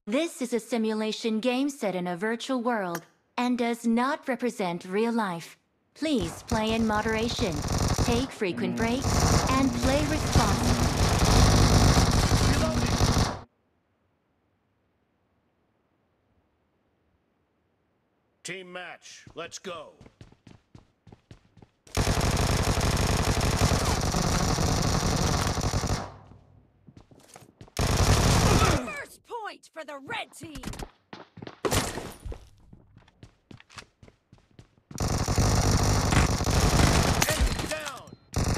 This is a simulation game set in a virtual world and does not represent real life. Please play in moderation, take frequent breaks, and play responsibly. Team match, let's go. First point for the red team. Enemy down.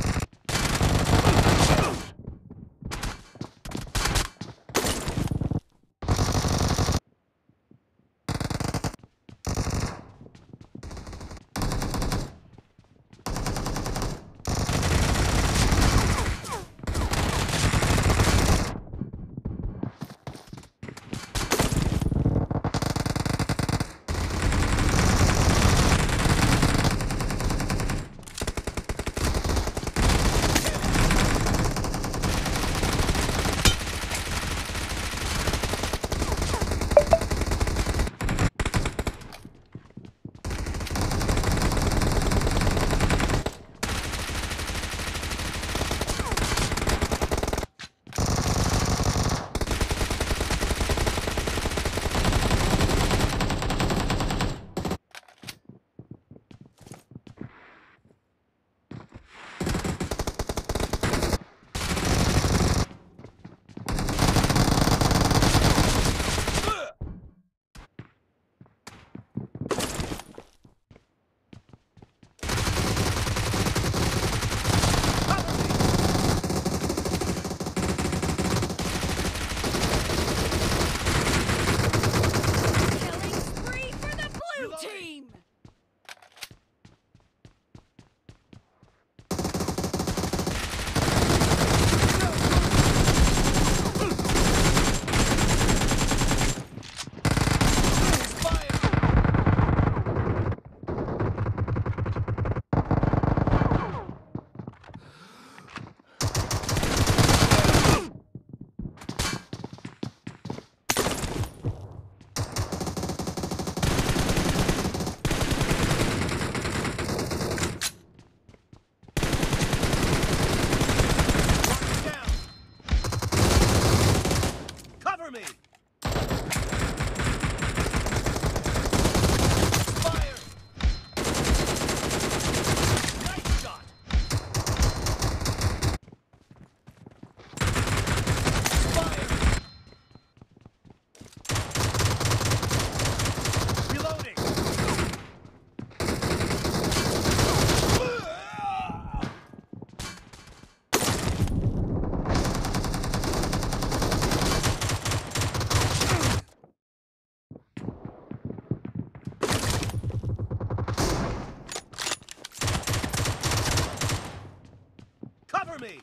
Cover me!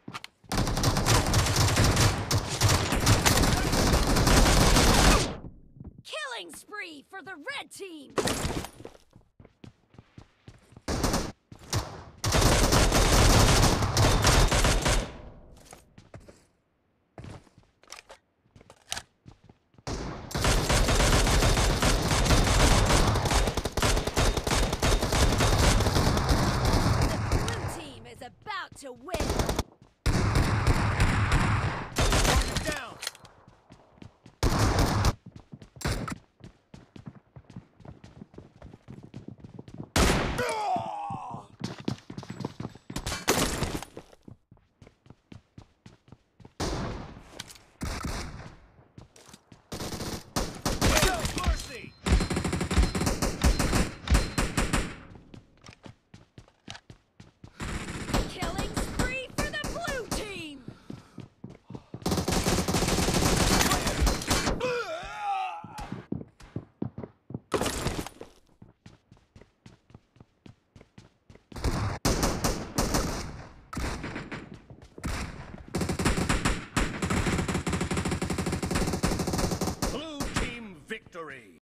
Killing spree for the red team! The blue team is about to win!